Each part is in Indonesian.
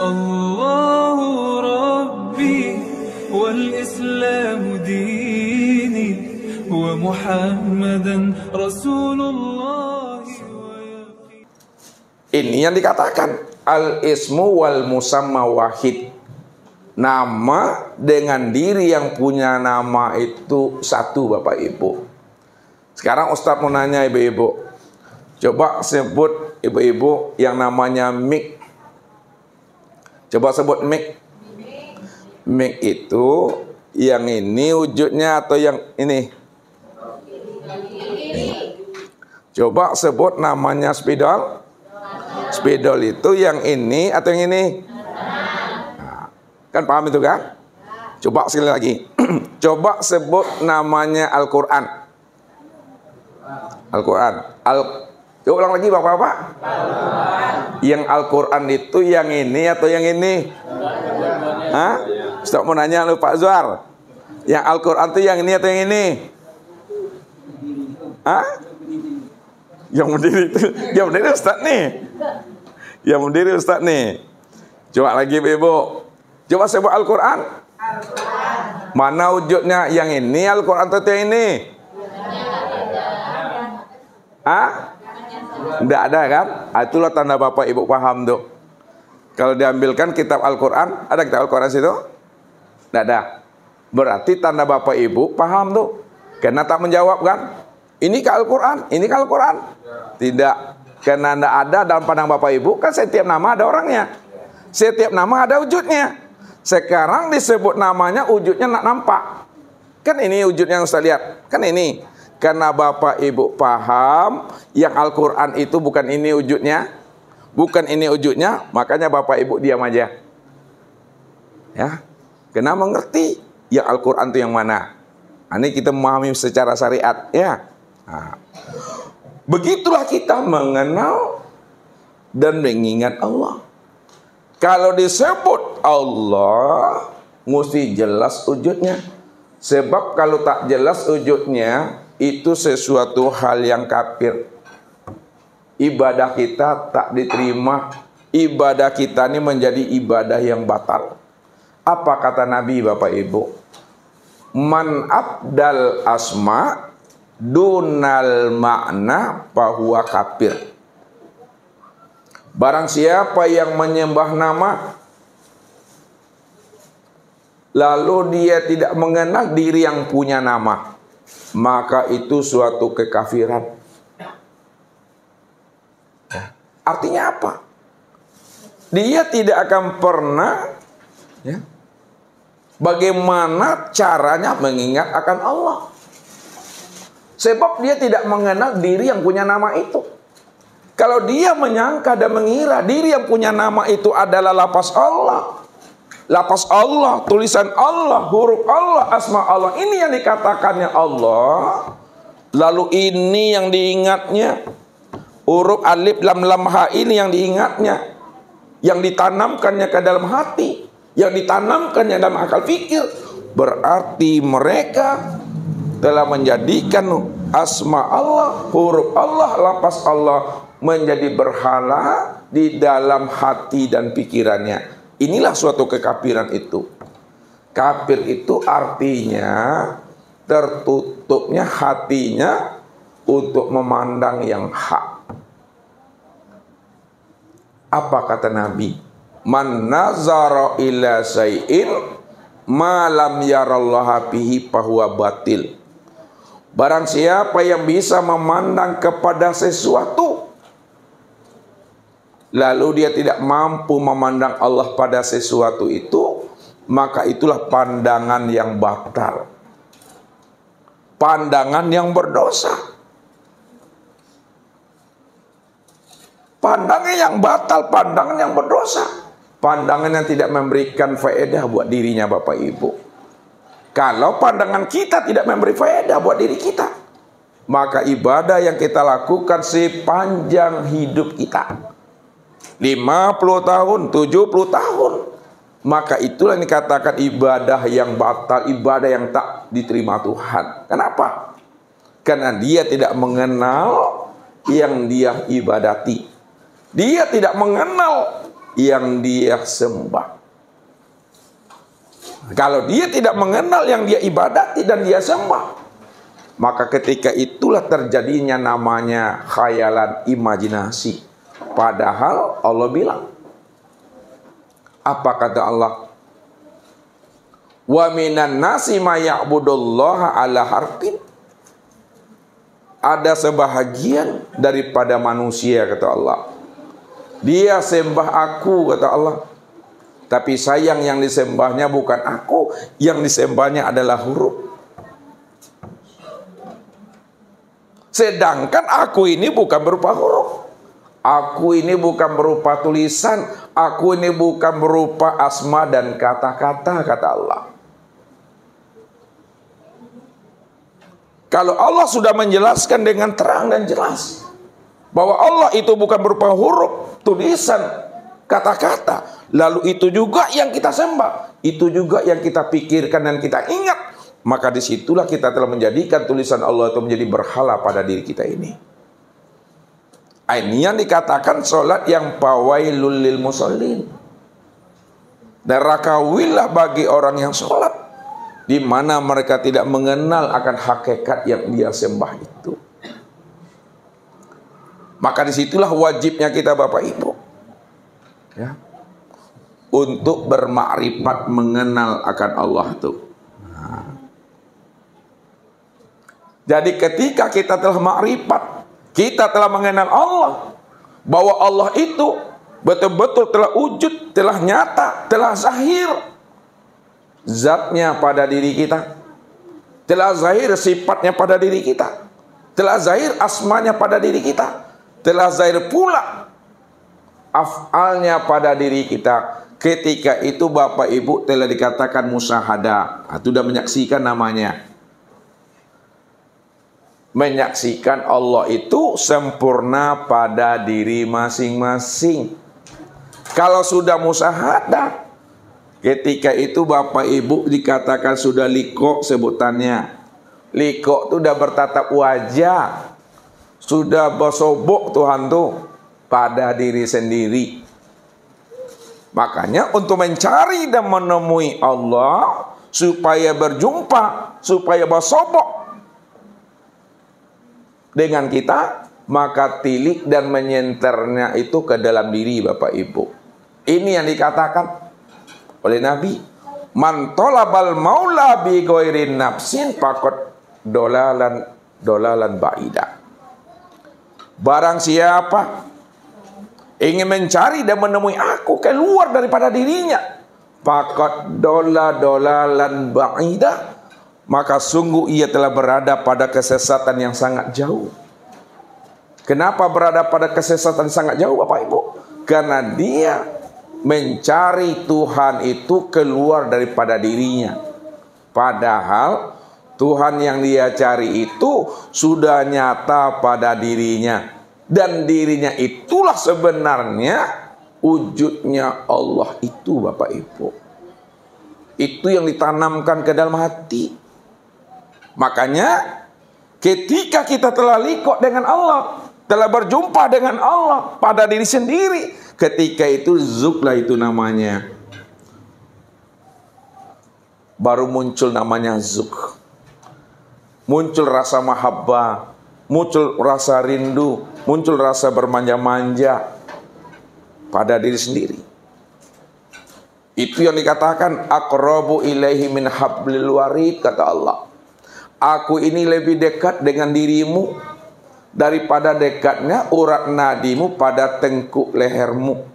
الله ربي والإسلام ديني ومحمدا رسول الله. Ini yang dikatakan al-ismu wal musamma wahid. Nama dengan diri yang punya nama itu satu, Bapak Ibu. Sekarang Ustadz mau nanya ibu-ibu. Coba sebut ibu-ibu yang namanya Mik. Coba sebut Mik. Mik itu yang ini wujudnya atau yang ini? Coba sebut namanya spidol. Spidol itu yang ini atau yang ini? Nah, kan paham itu kan? Coba sekali lagi. Coba sebut namanya Al-Quran. Al-Quran. Coba ulang lagi Bapak-Bapak. Yang Al-Quran itu yang ini atau yang ini? Hah? Ustaz mau nanya lu Pak Zuhar. Yang Al-Quran itu yang ini atau yang ini? Hah? Yang berdiri itu, yang berdiri Ustaz nih. Yang berdiri Ustaz nih. Coba lagi Ibu. Coba sebut Al-Quran. Mana wujudnya? Yang ini Al-Quran atau yang ini? Hah? Tidak ada kan? Itulah tanda Bapak Ibu paham tuh. Kalau diambilkan kitab Al-Quran, ada kitab Al-Quran situ? Tidak ada. Berarti tanda Bapak Ibu paham tuh. Karena tak menjawab kan? Ini ke Al-Quran, ini ke Al-Quran. Tidak. Karena tidak ada dalam pandang Bapak Ibu, kan setiap nama ada orangnya. Setiap nama ada wujudnya. Sekarang disebut namanya wujudnya nak nampak. Kan ini wujudnya yang Ustaz lihat. Kan ini. Karena Bapak Ibu paham yang Al-Quran itu bukan ini wujudnya. Bukan ini wujudnya. Makanya Bapak Ibu diam aja. Ya. Karena mengerti yang Al-Quran itu yang mana. Ini kita memahami secara syariat. Ya. Nah. Begitulah kita mengenal dan mengingat Allah. Kalau disebut Allah, mesti jelas wujudnya. Sebab kalau tak jelas wujudnya, itu sesuatu hal yang kafir. Ibadah kita tak diterima. Ibadah kita ini menjadi ibadah yang batal. Apa kata Nabi Bapak Ibu? Man abdal asma dunal makna bahwa kafir. Barang siapa yang menyembah nama lalu dia tidak mengenal diri yang punya nama, maka itu suatu kekafiran. Artinya apa? Dia tidak akan pernah ya, bagaimana caranya mengingat akan Allah. Sebab dia tidak mengenal diri yang punya nama itu. Kalau dia menyangka dan mengira diri yang punya nama itu adalah lafaz Allah, lafaz Allah, tulisan Allah, huruf Allah, asma Allah, ini yang dikatakannya Allah, lalu ini yang diingatnya, huruf alif lam lam ha ini yang diingatnya, yang ditanamkannya ke dalam hati, yang ditanamkannya dalam akal fikir, berarti mereka telah menjadikan asma Allah, huruf Allah, lafaz Allah menjadi berhala di dalam hati dan pikirannya. Inilah suatu kekafiran itu. Kafir itu artinya tertutupnya hatinya untuk memandang yang hak. Apa kata Nabi? Man nazara ila syai'in ma lam yarallaha bihi fahuwa batil. Barang siapa yang bisa memandang kepada sesuatu lalu dia tidak mampu memandang Allah pada sesuatu itu, maka itulah pandangan yang batal, pandangan yang berdosa, pandangan yang batal, pandangan yang berdosa, pandangan yang tidak memberikan faedah buat dirinya Bapak Ibu. Kalau pandangan kita tidak memberi faedah buat diri kita, maka ibadah yang kita lakukan sepanjang hidup kita, 50 tahun, 70 tahun, maka itulah yang dikatakan ibadah yang batal, ibadah yang tak diterima Tuhan. Kenapa? Karena dia tidak mengenal yang dia ibadati. Dia tidak mengenal yang dia sembah. Kalau dia tidak mengenal yang dia ibadati dan dia sembah, maka ketika itulah terjadinya namanya khayalan, imajinasi. Padahal Allah bilang, apa kata Allah? Wa minan nasi ma ya'budullaha ala harfin. Ada sebahagian daripada manusia, kata Allah, dia sembah aku, kata Allah, tapi sayang yang disembahnya bukan aku, yang disembahnya adalah huruf. Sedangkan aku ini bukan berupa huruf, aku ini bukan berupa tulisan, aku ini bukan berupa asma dan kata-kata, kata Allah. Kalau Allah sudah menjelaskan dengan terang dan jelas bahwa Allah itu bukan berupa huruf, tulisan, kata-kata, lalu itu juga yang kita sembah, itu juga yang kita pikirkan dan kita ingat, maka disitulah kita telah menjadikan tulisan Allah itu menjadi berhala pada diri kita ini. Ini yang dikatakan solat yang fawailul lil musallin, neraka wilah bagi orang yang sholat, di mana mereka tidak mengenal akan hakikat yang dia sembah itu. Maka disitulah wajibnya kita Bapak Ibu, ya, untuk bermakrifat, mengenal akan Allah itu. Jadi ketika kita telah makrifat, kita telah mengenal Allah, bahwa Allah itu betul-betul telah wujud, telah nyata, telah zahir zatnya pada diri kita, telah zahir sifatnya pada diri kita, telah zahir asmanya pada diri kita, telah zahir pula af'alnya pada diri kita. Ketika itu Bapak Ibu telah dikatakan musyahadah, itu sudah menyaksikan namanya, menyaksikan Allah itu sempurna pada diri masing-masing. Kalau sudah musyahadah, ketika itu Bapak Ibu dikatakan sudah liko sebutannya. Liko itu sudah bertatap wajah, sudah bersobok Tuhan tuh pada diri sendiri. Makanya untuk mencari dan menemui Allah, supaya berjumpa, supaya bersobok dengan kita, maka tilik dan menyenternya itu ke dalam diri Bapak Ibu. Ini yang dikatakan oleh Nabi, man talabal maula bi ghairin nafsin faqad dolalan ba'ida. Barang siapa ingin mencari dan menemui aku keluar daripada dirinya, faqad dolalan ba'ida, maka sungguh ia telah berada pada kesesatan yang sangat jauh. Kenapa berada pada kesesatan sangat jauh Bapak Ibu? Karena dia mencari Tuhan itu keluar daripada dirinya. Padahal Tuhan yang dia cari itu sudah nyata pada dirinya. Dan dirinya itulah sebenarnya wujudnya Allah itu Bapak Ibu. Itu yang ditanamkan ke dalam hati. Makanya ketika kita telah liko dengan Allah, telah berjumpa dengan Allah pada diri sendiri, ketika itu zuklah itu namanya, baru muncul namanya zuk. Muncul rasa mahabbah, muncul rasa rindu, muncul rasa bermanja-manja pada diri sendiri. Itu yang dikatakan aqrabu ilaihi min hablil warid, kata Allah. Aku ini lebih dekat dengan dirimu daripada dekatnya urat nadimu pada tengkuk lehermu.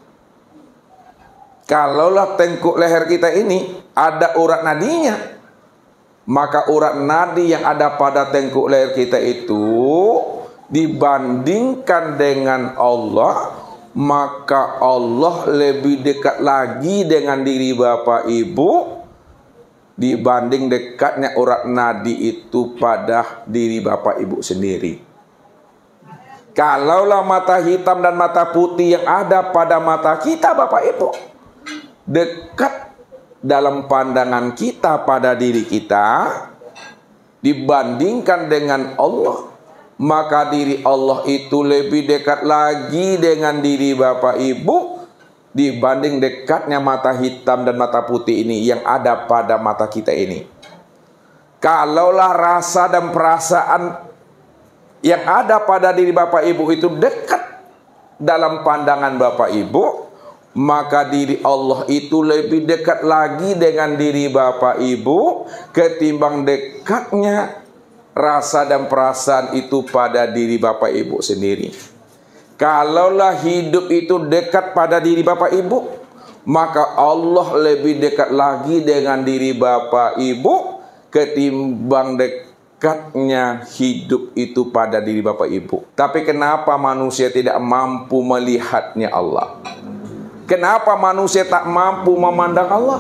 Kalaulah tengkuk leher kita ini ada urat nadinya, maka urat nadi yang ada pada tengkuk leher kita itu dibandingkan dengan Allah, maka Allah lebih dekat lagi dengan diri Bapak Ibu dibanding dekatnya urat nadi itu pada diri Bapak Ibu sendiri. Kalaulah mata hitam dan mata putih yang ada pada mata kita Bapak Ibu dekat dalam pandangan kita pada diri kita dibandingkan dengan Allah, maka diri Allah itu lebih dekat lagi dengan diri Bapak Ibu dibanding dekatnya mata hitam dan mata putih ini yang ada pada mata kita ini. Kalaulah rasa dan perasaan yang ada pada diri Bapak Ibu itu dekat dalam pandangan Bapak Ibu, maka diri Allah itu lebih dekat lagi dengan diri Bapak Ibu ketimbang dekatnya rasa dan perasaan itu pada diri Bapak Ibu sendiri. Kalaulah hidup itu dekat pada diri Bapak Ibu, maka Allah lebih dekat lagi dengan diri Bapak Ibu ketimbang dekatnya hidup itu pada diri Bapak Ibu. Tapi kenapa manusia tidak mampu melihatnya Allah? Kenapa manusia tak mampu memandang Allah?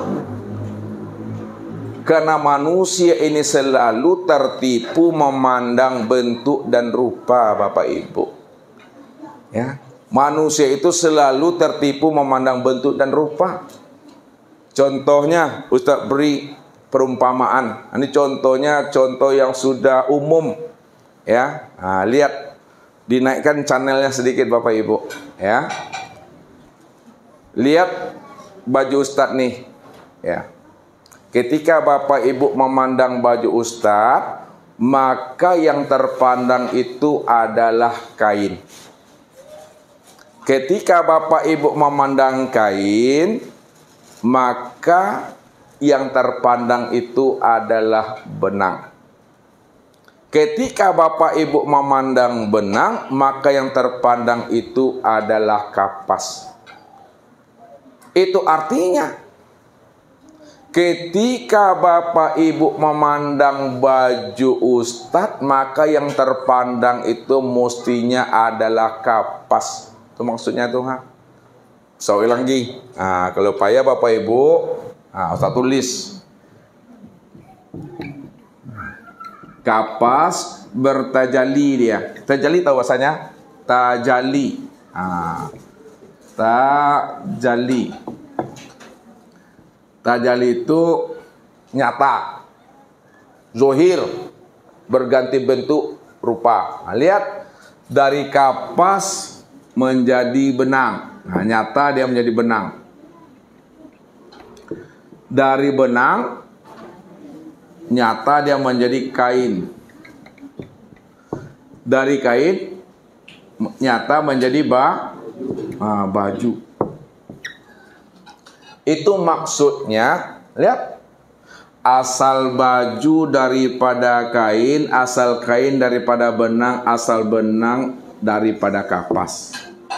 Karena manusia ini selalu tertipu memandang bentuk dan rupa Bapak Ibu. Ya, manusia itu selalu tertipu memandang bentuk dan rupa. Contohnya, Ustaz beri perumpamaan. Ini contohnya contoh yang sudah umum. Ya, nah, lihat, dinaikkan channelnya sedikit Bapak Ibu. Ya, lihat baju Ustaz nih. Ya, ketika Bapak Ibu memandang baju Ustaz, maka yang terpandang itu adalah kain. Ketika Bapak Ibu memandang kain, maka yang terpandang itu adalah benang. Ketika Bapak Ibu memandang benang, maka yang terpandang itu adalah kapas. Itu artinya, ketika Bapak Ibu memandang baju Ustadz, maka yang terpandang itu mestinya adalah kapas. Itu maksudnya tuh, ha? So, lagi. Nah, kalau payah Bapak Ibu, Ustaz tulis. Kapas bertajali dia. Tajali tahu bahasanya? Tajali. Tajali. Tajali itu nyata. Zohir. Berganti bentuk rupa. Nah, lihat. Dari kapas menjadi benang. Nah, nyata dia menjadi benang. Dari benang, nyata dia menjadi kain. Dari kain, nyata menjadi baju. Itu maksudnya, lihat. Asal baju daripada kain, asal kain daripada benang, asal benang daripada kapas.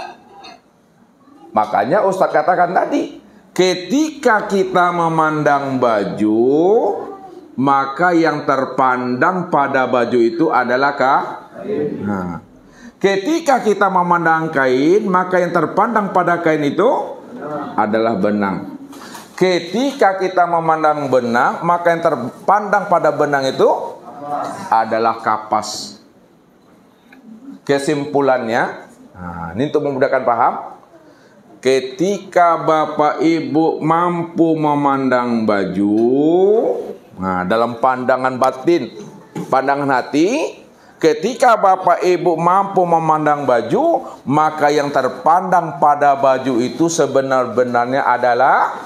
Makanya Ustaz katakan tadi, ketika kita memandang baju, maka yang terpandang pada baju itu adalah kain. Nah, ketika kita memandang kain, maka yang terpandang pada kain itu adalah benang. Ketika kita memandang benang, maka yang terpandang pada benang itu adalah kapas. Kesimpulannya, ini untuk memudahkan paham. Ketika Bapak Ibu mampu memandang baju, dalam pandangan batin, pandangan hati, ketika Bapak Ibu mampu memandang baju, maka yang terpandang pada baju itu sebenar-benarnya adalah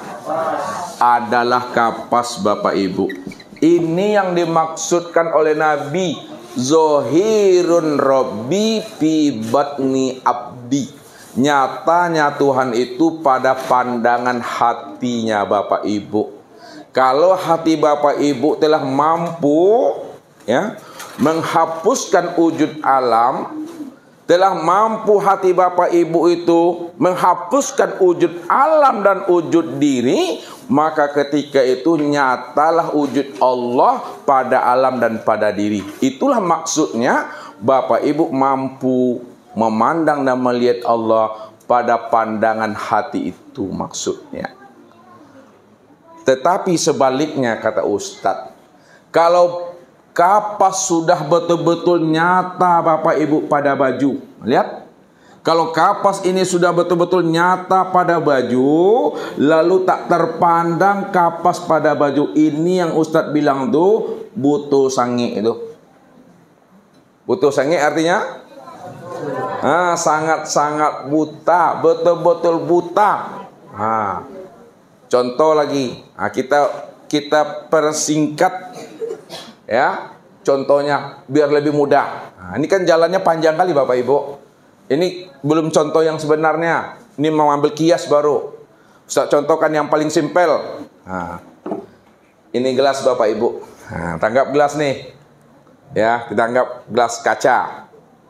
kapas Bapak Ibu. Ini yang dimaksudkan oleh Nabi, Zohirun Rabbi fi batni abdi. Nyatanya Tuhan itu pada pandangan hatinya Bapak Ibu. Kalau hati Bapak Ibu telah mampu menghapuskan wujud alam, telah mampu hati Bapak Ibu itu menghapuskan wujud alam dan wujud diri, maka ketika itu nyatalah wujud Allah pada alam dan pada diri. Itulah maksudnya Bapak Ibu mampu memandang dan melihat Allah pada pandangan hati, itu maksudnya. Tetapi sebaliknya kata Ustadz, kalau kapas sudah betul-betul nyata Bapak Ibu pada baju, lihat, kalau kapas ini sudah betul-betul nyata pada baju, lalu tak terpandang kapas pada baju, ini yang Ustadz bilang tuh butuh sangi itu. Butuh sangi artinya sangat-sangat buta, betul-betul buta. Nah, contoh lagi. Nah, kita persingkat ya. Contohnya biar lebih mudah. Nah, ini kan jalannya panjang kali Bapak Ibu. Ini belum contoh yang sebenarnya. Ini mau ambil kias baru. Ustaz contohkan yang paling simpel. Nah, ini gelas Bapak Ibu. Nah, tanggap gelas nih. Ya, kita anggap gelas kaca.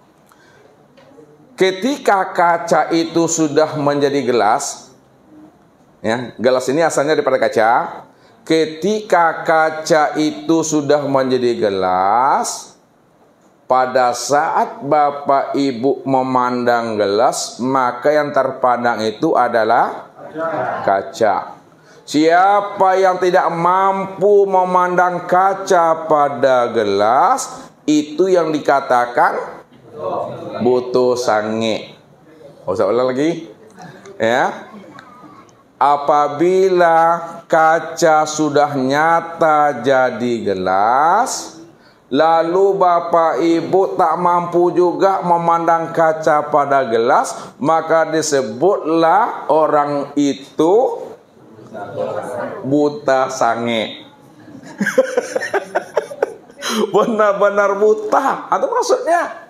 Ketika kaca itu sudah menjadi gelas, ya, gelas ini asalnya daripada kaca. Ketika kaca itu sudah menjadi gelas, pada saat Bapak Ibu memandang gelas, maka yang terpandang itu adalah kaca. Siapa yang tidak mampu memandang kaca pada gelas, itu yang dikatakan butuh sange. Usah ulang lagi. Ya. Apabila kaca sudah nyata jadi gelas, lalu Bapak Ibu tak mampu juga memandang kaca pada gelas, maka disebutlah orang itu buta sange. Benar-benar buta. Itu maksudnya.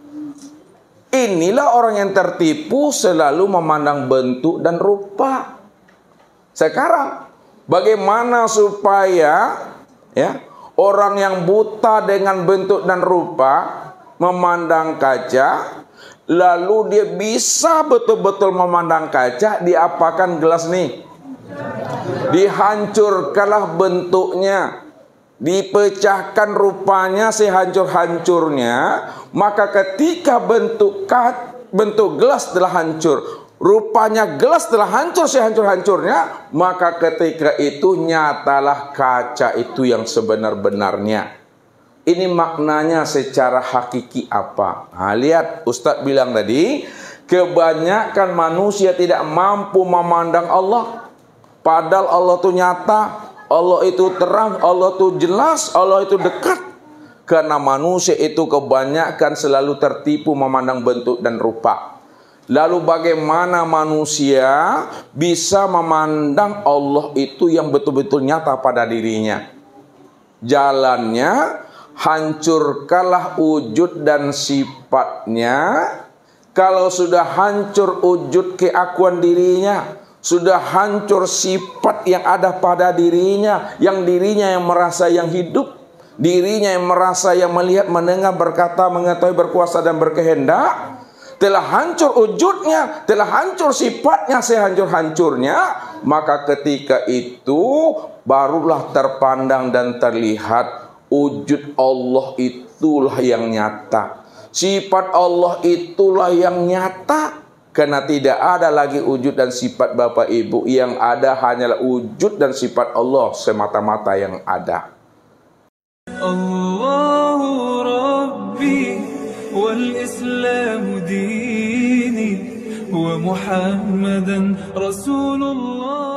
Inilah orang yang tertipu selalu memandang bentuk dan rupa. Sekarang bagaimana supaya ya orang yang buta dengan bentuk dan rupa memandang kaca, lalu dia bisa betul-betul memandang kaca, diapakan gelas nih? Dihancurkanlah bentuknya, dipecahkan rupanya sehancur-hancurnya. Maka ketika bentuk gelas telah hancur, rupanya gelas telah hancur sehancur-hancurnya, maka ketika itu nyatalah kaca itu yang sebenar-benarnya. Ini maknanya secara hakiki apa? Nah, lihat Ustadz bilang tadi, kebanyakan manusia tidak mampu memandang Allah. Padahal Allah itu nyata, Allah itu terang, Allah itu jelas, Allah itu dekat. Karena manusia itu kebanyakan selalu tertipu memandang bentuk dan rupa. Lalu bagaimana manusia bisa memandang Allah itu yang betul-betul nyata pada dirinya? Jalannya, hancurkanlah wujud dan sifatnya. Kalau sudah hancur wujud keakuan dirinya, sudah hancur sifat yang ada pada dirinya, yang dirinya yang merasa yang hidup, dirinya yang merasa yang melihat, mendengar, berkata, mengetahui, berkuasa dan berkehendak, telah hancur wujudnya, telah hancur sifatnya sehancur-hancurnya, maka ketika itu barulah terpandang dan terlihat wujud Allah itulah yang nyata, sifat Allah itulah yang nyata. Karena tidak ada lagi wujud dan sifat Bapak Ibu, yang ada hanyalah wujud dan sifat Allah semata-mata yang ada. Allahu Rabbi wal Islam dini wa Muhammadan Rasulullah.